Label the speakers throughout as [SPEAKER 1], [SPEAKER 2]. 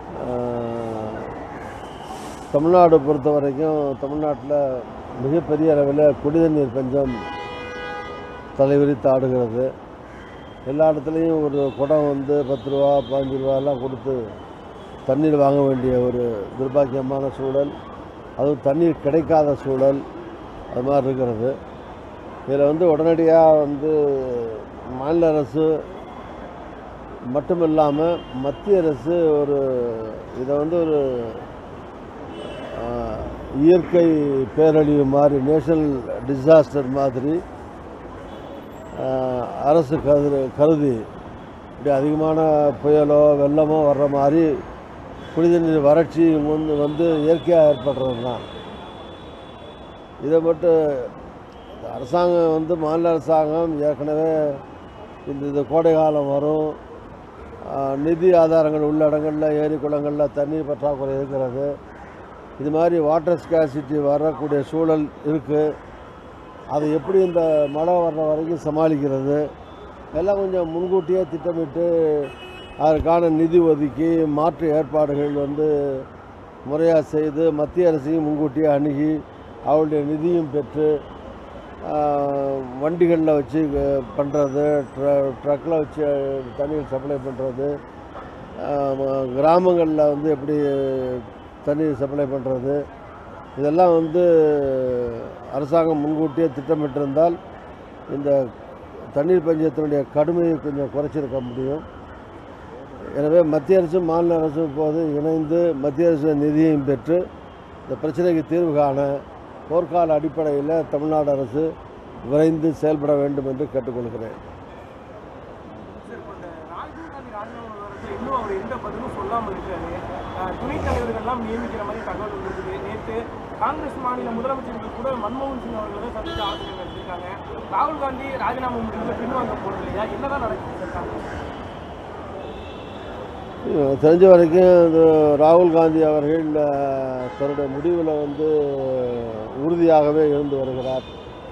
[SPEAKER 1] தமிழ்நாடு பொறுத்த வரைக்கும் தமிழ்நாட்டில் மிகப்பெரிய அளவில் குடிநீர் பஞ்சம் தலைவிரித்து ஆடுகிறது. எல்லா இடத்துலையும் ஒரு குடம் 10 ரூபா 15 ரூபாலாம் கொடுத்து தண்ணீர் வாங்க வேண்டிய ஒரு துர்பாக்கியமான சூழல், அதுவும் தண்ணீர் கிடைக்காத சூழல் அது மாதிரி இருக்கிறது. இதில் உடனடியாக மாநில அரசு மட்டும் இல்லாமல் மத்திய அரசு இதை ஒரு இயற்கை பேரழிவு மாதிரி, நேஷனல் டிசாஸ்டர் மாதிரி அரசு கருதி இப்படி அதிகமான புயலோ வெள்ளமோ வர்ற மாதிரி குடிநீர் வறட்சி இயற்கையாக ஏற்படுறது தான். இதை மட்டும் அரசாங்கம் மாநில அரசாங்கம் ஏற்கனவே இந்த கோடை காலம் வரும், நிதி ஆதாரங்கள் உள்ள இடங்களில் ஏரி குளங்களில் தண்ணீர் பற்றாக்குறை இருக்கிறது, இது மாதிரி வாட்டர் ஸ்கேர்சிட்டி வரக்கூடிய சூழல் இருக்குது. அதை எப்படி இந்த மழை வர்ற வரைக்கும் சமாளிக்கிறது எல்லாம் கொஞ்சம் முன்கூட்டியே திட்டமிட்டு அதற்கான நிதி ஒதுக்கி மாற்று ஏற்பாடுகள் முறையாக செய்து மத்திய அரசையும் முன்கூட்டியே அணுகி அவருடைய நிதியும் பெற்று வண்டிகளில் வச்சு பண்ணுறது, ட்ரக்கில் வச்சு தண்ணீர் சப்ளை பண்ணுறது, கிராமங்களில் எப்படி தண்ணீர் சப்ளை பண்ணுறது, இதெல்லாம் அரசாங்கம் முன்கூட்டியே திட்டமிட்டிருந்தால் இந்த தண்ணீர் பஞ்சத்தினுடைய கடுமையை கொஞ்சம் குறைச்சிருக்க முடியும். எனவே மத்திய அரசும் மாநில அரசும் இப்போது இணைந்து மத்திய அரசு நிதியையும் பெற்று இந்த பிரச்சனைக்கு தீர்வு காண போர்க்கால அடிப்படையில் தமிழ்நாடு அரசு விரைந்து செயல்பட வேண்டும் என்று கேட்டுக்கொள்கிறேன்.
[SPEAKER 2] துணைத் தலைவர்கள்லாம் நியமிக்கிற மாதிரி தகவல் வந்திருக்கு. நேற்று காங்கிரஸ் மாநில முதலமைச்சர்கள் கூட மன்மோகன் சிங் அவர்களை சந்தித்து ஆலோசனை நடத்திருக்காங்க. ராகுல் காந்தி ராஜினாமா முடிவில் பின்வாங்க போறது இல்லையா? என்னதான் நடக்குது சார்?
[SPEAKER 1] தெரிஞ்ச வரைக்கும் ராகுல் காந்தி அவர்கள் தன்னுடைய முடிவில் உறுதியாகவே இருந்து வருகிறார்.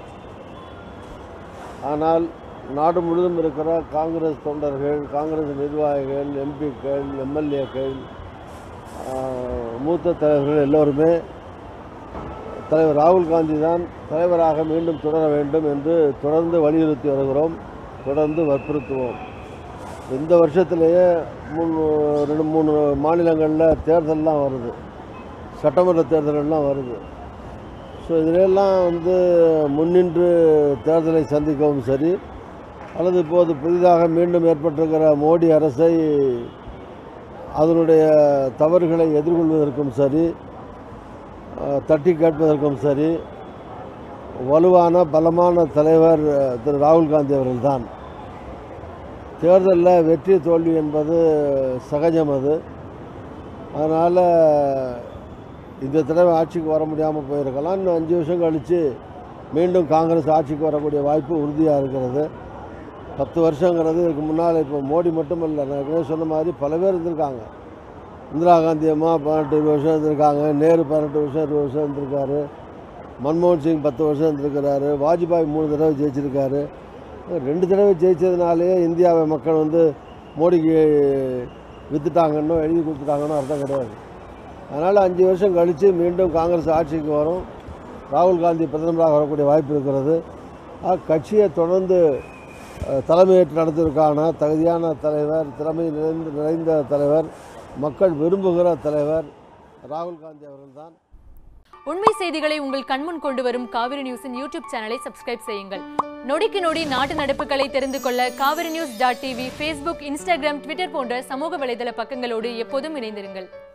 [SPEAKER 1] ஆனால் நாடு முழுவதும் இருக்கிற காங்கிரஸ் தொண்டர்கள், காங்கிரஸ் நிர்வாகிகள், எம்பிக்கள், எம்எல்ஏக்கள், மூத்த தலைவர்கள் எல்லோருமே தலைவர் ராகுல் காந்தி தான் தலைவராக மீண்டும் தொடர வேண்டும் என்று தொடர்ந்து வலியுறுத்தி வருகிறோம், தொடர்ந்து வற்புறுத்துவோம். இந்த வருஷத்திலேயே 2-3 மாநிலங்களில் தேர்தல்லாம் வருது, சட்டமன்ற தேர்தலெல்லாம் வருது. ஸோ இதிலெல்லாம் முன்னின்று தேர்தலை சந்திக்கவும் சரி, அல்லது இப்போது புதிதாக மீண்டும் ஏற்பட்டிருக்கிற மோடி அரசை அதனுடைய தவறுகளை எதிர்கொள்வதற்கும் சரி, தட்டி கேட்பதற்கும் சரி, வலுவான பலமான தலைவர் திரு ராகுல் காந்தி அவர்கள்தான். தேர்தலில் வெற்றி தோல்வி என்பது சகஜம். அதனால் இந்த தடவை ஆட்சிக்கு வர முடியாமல் போயிருக்கலாம். இன்னும் 5 வருஷம் கழித்து மீண்டும் காங்கிரஸ் ஆட்சிக்கு வரக்கூடிய வாய்ப்பு உறுதியாக இருக்கிறது. 10 வருஷங்கிறது இதுக்கு முன்னால் இப்போ மோடி மட்டும் இல்லை, நான் ஏற்கனவே சொன்ன மாதிரி பல பேர் இருந்திருக்காங்க. இந்திரா காந்தி அம்மா 18-20 வருஷம் இருந்திருக்காங்க, நேரு 18 வருஷம் 20 வருஷம் இருந்திருக்காரு, மன்மோகன் சிங் 10 வருஷம் இருந்திருக்கிறாரு, வாஜ்பாய் 3 தடவை ஜெயிச்சிருக்காரு. 2 தடவை ஜெயிச்சதுனாலே இந்தியாவை மக்கள் மோடிக்கு விற்றுட்டாங்கன்னோ எழுதி கொடுத்துட்டாங்கன்னோ அர்த்தம் கிடையாது. அதனால் 5 வருஷம் கழித்து மீண்டும் காங்கிரஸ் ஆட்சிக்கு வரும், ராகுல் காந்தி பிரதமராக வரக்கூடிய வாய்ப்பு இருக்கிறது. கட்சியை தொடர்ந்து தலைமையேற்று நடத்துவதற்கான தகுதியான தலைவர், திறமை நிறைந்த தலைவர், மக்கள் விரும்புகிற தலைவர் ராகுல் காந்தி அவர்கள்தான்.
[SPEAKER 3] உண்மை செய்திகளை உங்கள் கண்முன் கொண்டு வரும் காவிரி நியூஸின் யூடியூப் சேனலை சப்ஸ்கிரைப் செய்யுங்கள். நொடிக்கு நொடி நாட்டு நடப்புகளை தெரிந்து கொள்ள kaverinews.tv, Facebook, Instagram, Twitter போன்ற சமூக வலைதள பக்கங்களோடு எப்போதும் இணைந்திருங்கள்.